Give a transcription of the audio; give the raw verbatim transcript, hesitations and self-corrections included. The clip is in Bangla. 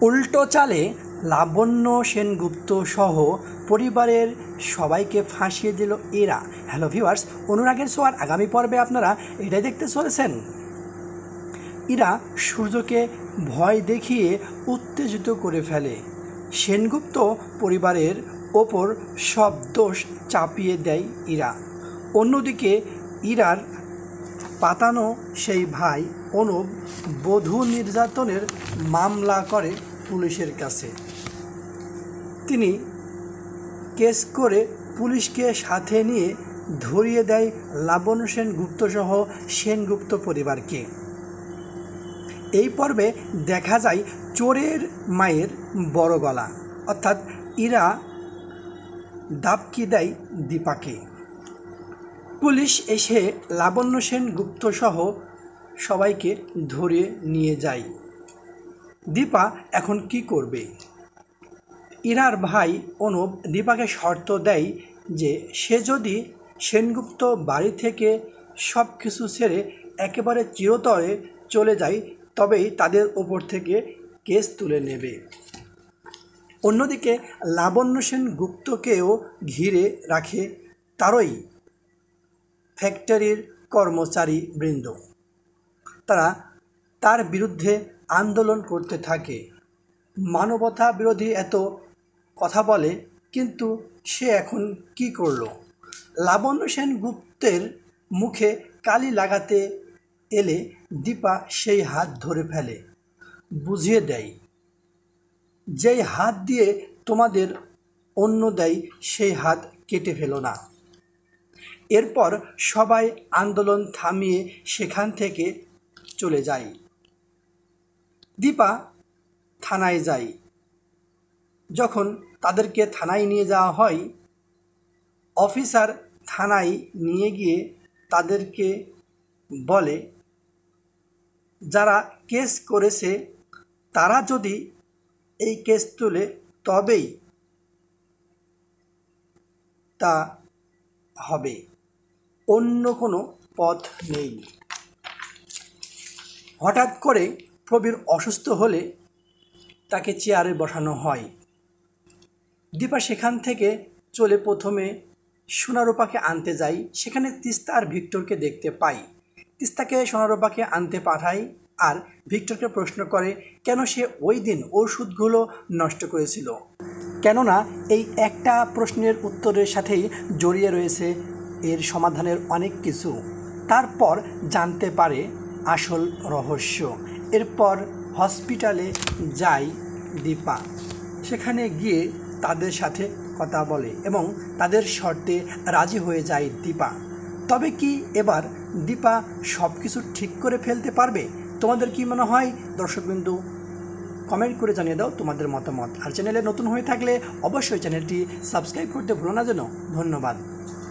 উল্টো চালে লাবণ্য সেনগুপ্ত সহ পরিবারের সবাইকে ফাঁসিয়ে দিল ইরা। হ্যালো ভিউয়ার্স, অনুরাগের ছোঁয়ার আগামী পর্বে আপনারা এটাই দেখতে চলেছেন। ইরা সূর্যকে ভয় দেখিয়ে উত্তেজিত করে ফেলে। সেনগুপ্ত পরিবারের ওপর সব দোষ চাপিয়ে দেয় ইরা। অন্যদিকে ইরার পাতানো সেই ভাই অনুপ বধূ নির্যাতনের মামলা করে পুলিশের কাছে। তিনি কেস করে পুলিশকে সাথে নিয়ে ধরিয়ে দেয় লাবণ্য সেনগুপ্ত সহ সেনগুপ্ত পরিবারকে। এই পর্বে দেখা যায় চোরের মায়ের বড় গলা, অর্থাৎ ইরা দাপকি দেয় দীপাকে। পুলিশ এসে লাবণ্য সেনগুপ্ত সহ সবাইকে ধরে নিয়ে যায়। দীপা এখন কি করবে? ইরার ভাই অনুপ দীপাকে শর্ত দেয় যে সে যদি সেনগুপ্ত বাড়ি থেকে সব কিছু ছেড়ে একেবারে চিরতরে চলে যায় তবেই তাদের ওপর থেকে কেস তুলে নেবে। অন্যদিকে লাবণ্য সেনগুপ্তকেও ঘিরে রাখে তারই ফ্যাক্টরির কর্মচারী বৃন্দ। তারা তার বিরুদ্ধে আন্দোলন করতে থাকে, মানবতা বিরোধী এত কথা বলে, কিন্তু সে এখন কি করলো? লাবণ্য সেনগুপ্তের মুখে কালি লাগাতে এলে দীপা সেই হাত ধরে ফেলে, বুঝিয়ে দেয় যেই হাত দিয়ে তোমাদের অন্য দেয় সেই হাত কেটে ফেলো না। এরপর সবাই আন্দোলন থামিয়ে সেখান থেকে চলে যায়। দীপা থানায় যায়। যখন তাদেরকে থানায় নিয়ে যাওয়া হয়, অফিসার থানায় নিয়ে গিয়ে তাদেরকে বলে যারা কেস করেছে তারা যদি এই কেস তুলে তবেই তা হবে, অন্য কোনো পথ নেই। হঠাৎ করে প্রবীর অসুস্থ হলে তাকে চেয়ারে বসানো হয়। দীপা সেখান থেকে চলে প্রথমে সোনারূপাকে আনতে যায়। সেখানে তিস্তা আর ভিক্টরকে দেখতে পাই। তিস্তাকে সোনারূপাকে আনতে পাঠায় আর ভিক্টরকে প্রশ্ন করে কেন সে ওই দিন ওষুধগুলো নষ্ট করেছিল। কেননা এই একটা প্রশ্নের উত্তরের সাথেই জড়িয়ে রয়েছে এর সমাধানের অনেক কিছু। তারপর জানতে পারে আসল রহস্য। এরপর হসপিটালে যায় দীপা। সেখানে গিয়ে তাদের সাথে কথা বলে এবং তাদের শর্তে রাজি হয়ে যায় দীপা। তবে কি এবার দীপা সব কিছু ঠিক করে ফেলতে পারবে? তোমাদের কি মনে হয় দর্শকবিন্দু? কমেন্ট করে জানিয়ে দাও তোমাদের মতামত। আর চ্যানেলে নতুন হয়ে থাকলে অবশ্যই চ্যানেলটি সাবস্ক্রাইব করতে ভুলো না যেন। ধন্যবাদ।